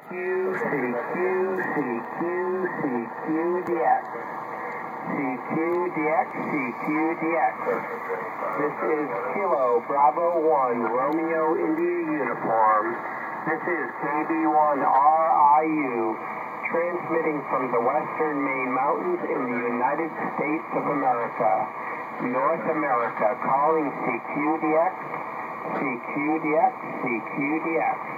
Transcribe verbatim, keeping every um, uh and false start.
C Q D X, C Q D X. This is Kilo Bravo one Romeo India uniform. This is K B one R I U, transmitting from the western Main Mountains in the United States of America. North America, calling C Q D X, C Q D X, C Q D X.